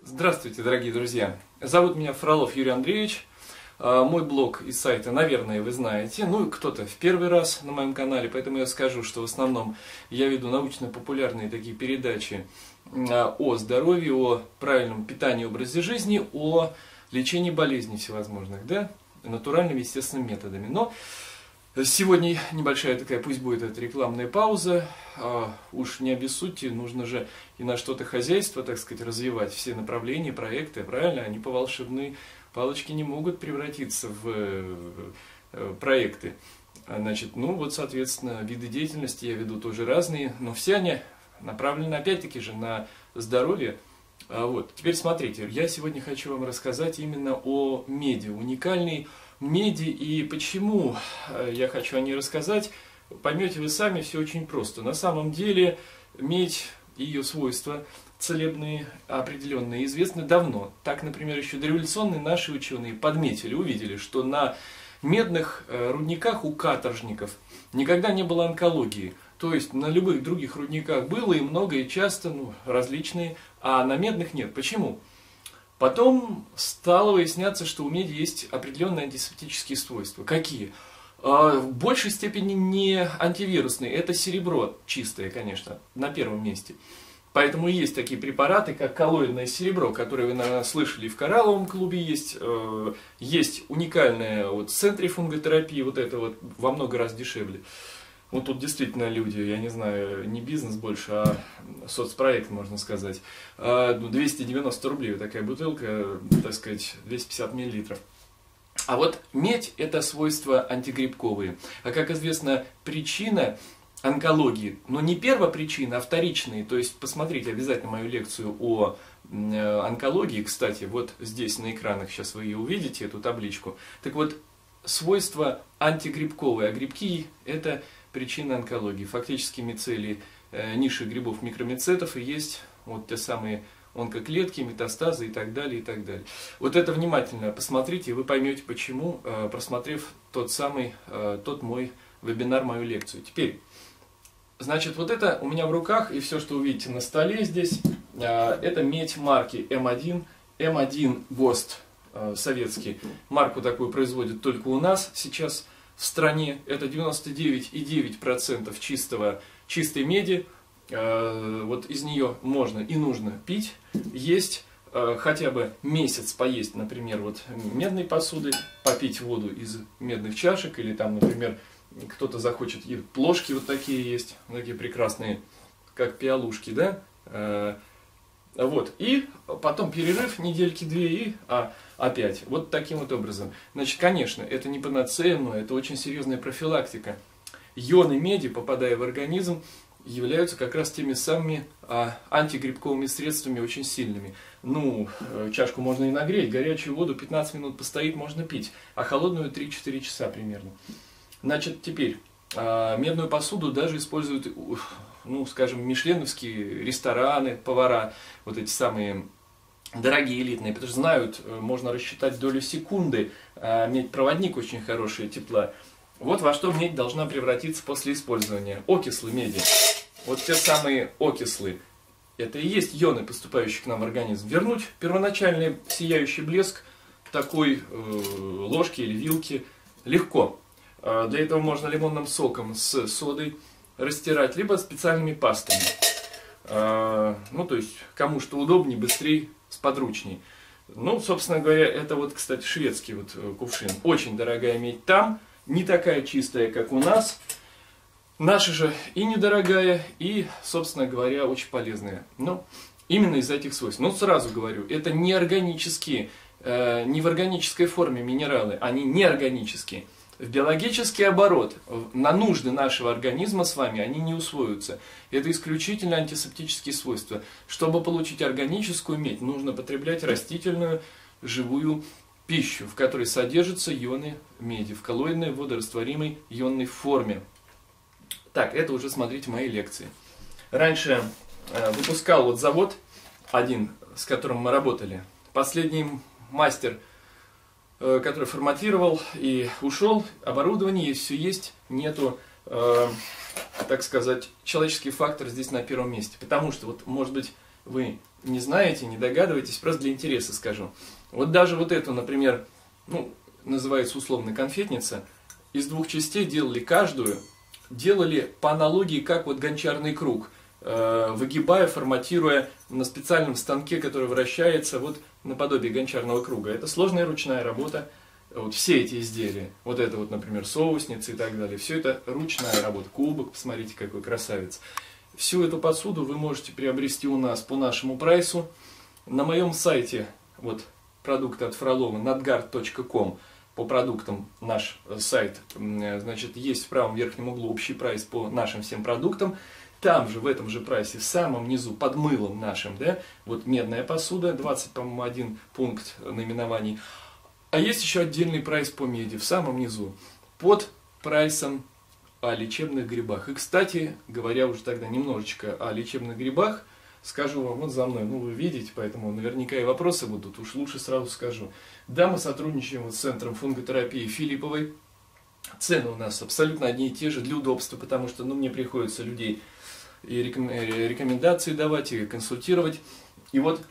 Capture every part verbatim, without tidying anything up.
Здравствуйте, дорогие друзья! Зовут меня Фролов Юрий Андреевич. Мой блог и сайты, наверное, вы знаете. Ну, и кто-то в первый раз на моем канале, поэтому я скажу, что в основном я веду научно-популярные такие передачи о здоровье, о правильном питании, образе жизни, о лечении болезней всевозможных, да, натуральными, естественными методами. Но сегодня небольшая такая, пусть будет это рекламная пауза, а, уж не обессудьте, нужно же и на что-то хозяйство, так сказать, развивать, все направления, проекты, правильно, они по волшебной палочке не могут превратиться в э, проекты. Значит, ну вот, соответственно, виды деятельности я веду тоже разные, но все они направлены опять-таки же на здоровье. А вот, теперь смотрите, я сегодня хочу вам рассказать именно о меди, уникальной меди, и почему я хочу о ней рассказать, поймете вы сами, все очень просто. На самом деле медь и ее свойства целебные, определенные, известны давно. Так, например, еще дореволюционные наши ученые подметили, увидели, что на медных рудниках у каторжников никогда не было онкологии. То есть на любых других рудниках было и много, и часто, ну, различные, а на медных нет. Почему? Потом стало выясняться, что у меди есть определенные антисептические свойства. Какие? В большей степени не антивирусные. Это серебро чистое, конечно, на первом месте. Поэтому есть такие препараты, как коллоидное серебро, которые вы, наверное, слышали, в коралловом клубе есть. Есть уникальная вот центрифуготерапия, вот это вот во много раз дешевле. Вот тут действительно люди, я не знаю, не бизнес больше, а соцпроект, можно сказать. двести девяносто рублей вот такая бутылка, так сказать, двести пятьдесят миллилитров. А вот медь – это свойства антигрибковые. А как известно, причина онкологии, но не первопричина, а вторичные. То есть посмотрите обязательно мою лекцию о онкологии. Кстати, вот здесь на экранах сейчас вы ее увидите, эту табличку. Так вот, свойства антигрибковые. А грибки – это причина онкологии. Фактически мицелии э, низших грибов микромицетов и есть вот те самые онкоклетки, метастазы и так далее, и так далее. Вот это внимательно посмотрите, и вы поймете, почему, э, просмотрев тот самый, э, тот мой вебинар, мою лекцию. Теперь, значит, вот это у меня в руках, и все, что вы видите на столе здесь, э, это медь марки эм один, эм один ГОСТ э, советский. Марку такую производят только у нас сейчас в стране. Это девяносто девять и девять десятых процента чистого, чистой меди. Э, вот из нее можно и нужно пить, есть, э, хотя бы месяц поесть, например, вот медной посуды, попить воду из медных чашек, или там, например, кто-то захочет, и плошки вот такие есть, такие прекрасные, как пиалушки, да? Э, вот, и потом перерыв недельки две и а, опять. Вот таким вот образом. Значит, конечно, это не панацея, но это очень серьезная профилактика. Ионы меди, попадая в организм, являются как раз теми самыми а, антигрибковыми средствами очень сильными. Ну, чашку можно и нагреть, горячую воду пятнадцать минут постоит, можно пить, а холодную три-четыре часа примерно. Значит, теперь, а, медную посуду даже используют, ну, скажем, мишленовские рестораны, повара, вот эти самые дорогие, элитные, потому что знают, можно рассчитать долю секунды, а медь-проводник очень хороший, тепла. Вот во что медь должна превратиться после использования. Окислы меди. Вот те самые окислы. Это и есть ионы, поступающие к нам в организм. Вернуть первоначальный сияющий блеск такой э, ложки или вилки легко. Для этого можно лимонным соком с содой растирать, либо специальными пастами. Ну, то есть, кому что удобнее, быстрее, сподручней. Ну, собственно говоря, это вот, кстати, шведский вот кувшин. Очень дорогая медь там, не такая чистая, как у нас. Наша же и недорогая, и, собственно говоря, очень полезная. Ну, именно из-за этих свойств. Ну, сразу говорю, это не органические, э, не в органической форме минералы, они неорганические. В биологический оборот, на нужды нашего организма с вами, они не усвоятся. Это исключительно антисептические свойства. Чтобы получить органическую медь, нужно потреблять растительную живую пищу, в которой содержатся ионы меди, в коллоидной водорастворимой ионной форме. Так, это уже смотрите мои лекции. Раньше э, выпускал вот завод один, с которым мы работали. Последний мастер, который форматировал и ушел, оборудование есть, все есть, нету, э, так сказать, человеческий фактор здесь на первом месте. Потому что, вот, может быть, вы не знаете, не догадываетесь, просто для интереса скажу. Вот даже вот эту, например, ну, называется условно конфетница, из двух частей делали каждую, делали по аналогии, как вот гончарный круг, э, выгибая, форматируя на специальном станке, который вращается вот наподобие гончарного круга. Это сложная ручная работа. Вот все эти изделия, вот это вот, например, соусницы и так далее, все это ручная работа. Кубок, посмотрите, какой красавец. Всю эту посуду вы можете приобрести у нас по нашему прайсу. На моем сайте, вот, продукты от Фролова, надгард точка ком, по продуктам наш сайт, значит, есть в правом верхнем углу общий прайс по нашим всем продуктам. Там же, в этом же прайсе, в самом низу, под мылом нашим, да, вот медная посуда, двадцать, по-моему, один пункт наименований. А есть еще отдельный прайс по меди, в самом низу, под прайсом о лечебных грибах. И, кстати, говоря уже тогда немножечко о лечебных грибах, скажу вам вот за мной, ну вы видите, поэтому наверняка и вопросы будут, уж лучше сразу скажу. Да, мы сотрудничаем вот с Центром фунготерапии Филипповой. Цены у нас абсолютно одни и те же для удобства, потому что ну, мне приходится людей и рекомендации давать, и консультировать. И вот,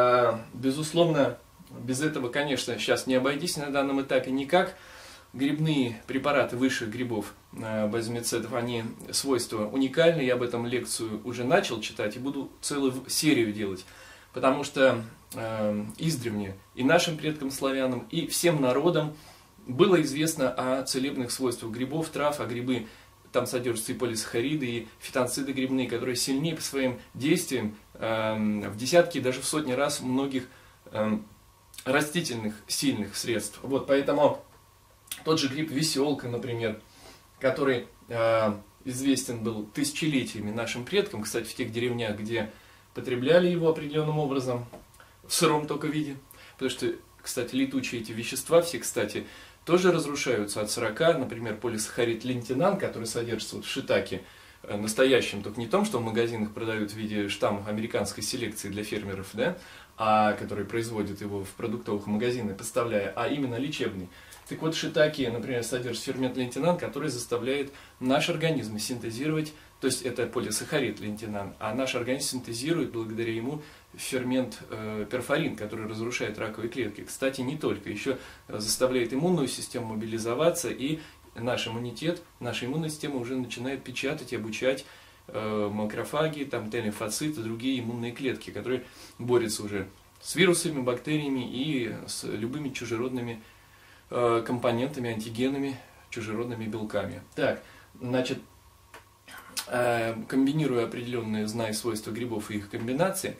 безусловно, без этого, конечно, сейчас не обойтись на данном этапе никак. Грибные препараты высших грибов, базомицетов, они свойства уникальны. Я об этом лекцию уже начал читать и буду целую серию делать. Потому что э, издревле и нашим предкам славянам, и всем народам было известно о целебных свойствах грибов, трав, а грибы, там содержатся и полисахариды, и фитонциды грибные, которые сильнее по своим действиям э, в десятки, даже в сотни раз многих э, растительных сильных средств. Вот, поэтому тот же гриб веселка, например, который э, известен был тысячелетиями нашим предкам, кстати, в тех деревнях, где потребляли его определенным образом, в сыром только виде, потому что, кстати, летучие эти вещества все, кстати, тоже разрушаются от сорока, например, полисахарид лентинан, который содержится вот в шитаке, э, настоящем, только не том, что в магазинах продают в виде штаммов американской селекции для фермеров, да, а который производит его в продуктовых магазинах, поставляя, а именно лечебный. Так вот, в шитаке, например, содержит фермент лентинан, который заставляет наш организм синтезировать, то есть это полисахарид лентинан, а наш организм синтезирует благодаря ему фермент э, перфорин, который разрушает раковые клетки. Кстати, не только, еще заставляет иммунную систему мобилизоваться, и наш иммунитет, наша иммунная система уже начинает печатать и обучать э, макрофаги, там, Т-лимфоциты, другие иммунные клетки, которые борются уже с вирусами, бактериями и с любыми чужеродными компонентами, антигенами, чужеродными белками. Так, значит, комбинируя определенные, зная свойства грибов и их комбинации,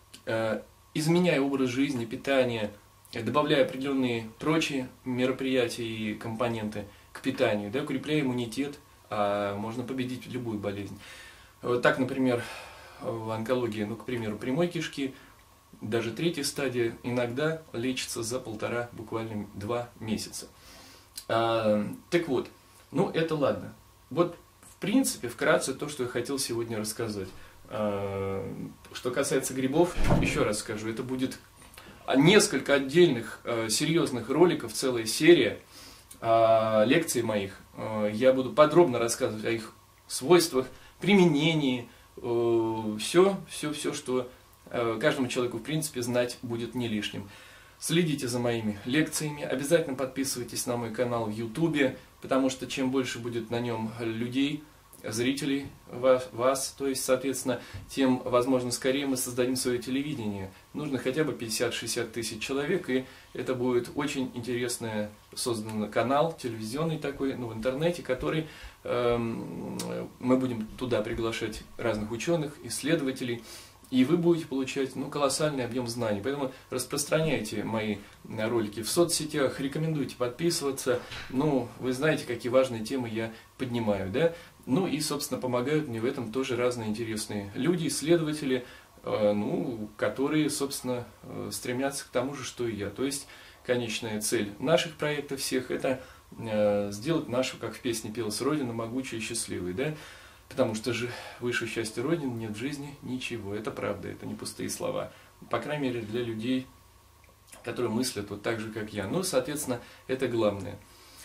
изменяя образ жизни, питание, добавляя определенные прочие мероприятия и компоненты к питанию, да, укрепляя иммунитет, можно победить любую болезнь. Вот так, например, в онкологии, ну, к примеру, прямой кишки, даже третья стадия иногда лечится за полтора, буквально два месяца. А, так вот, ну это ладно. Вот в принципе, вкратце то, что я хотел сегодня рассказать. А, что касается грибов, еще раз скажу, это будет несколько отдельных а, серьезных роликов, целая серия а, лекций моих. А, я буду подробно рассказывать о их свойствах, применении, а, все, все, все, что каждому человеку, в принципе, знать будет не лишним. Следите за моими лекциями, обязательно подписывайтесь на мой канал в ютубе, потому что чем больше будет на нем людей, зрителей вас, вас, то есть, соответственно, тем, возможно, скорее мы создадим свое телевидение. Нужно хотя бы пятьдесят-шестьдесят тысяч человек, и это будет очень интересный созданный канал, телевизионный такой, ну, в интернете, который э, мы будем туда приглашать разных ученых, исследователей, и вы будете получать, ну, колоссальный объем знаний. Поэтому распространяйте мои ролики в соцсетях, рекомендуйте подписываться. Ну, вы знаете, какие важные темы я поднимаю, да? Ну и, собственно, помогают мне в этом тоже разные интересные люди, исследователи, э, ну, которые, собственно, э, стремятся к тому же, что и я. То есть, конечная цель наших проектов всех – это э, сделать нашу, как в песне пелось, Родину могучей и счастливой, да? Потому что же выше счастья Родины нет в жизни ничего. Это правда, это не пустые слова. По крайней мере, для людей, которые мыслят вот так же, как я. Ну, соответственно, это главное.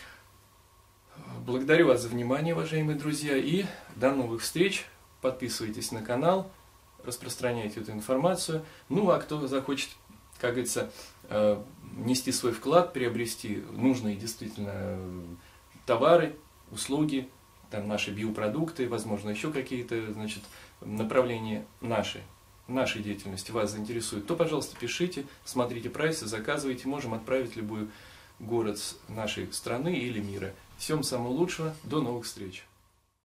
Благодарю вас за внимание, уважаемые друзья. И до новых встреч. Подписывайтесь на канал. распространяйте эту информацию. Ну, а кто захочет, как говорится, нести свой вклад, приобрести нужные действительно товары, услуги, там наши биопродукты, возможно, еще какие-то, значит, направления нашей, нашей деятельности вас заинтересуют, то, пожалуйста, пишите, смотрите прайсы, заказывайте, можем отправить в любой город нашей страны или мира. Всем самого лучшего, до новых встреч!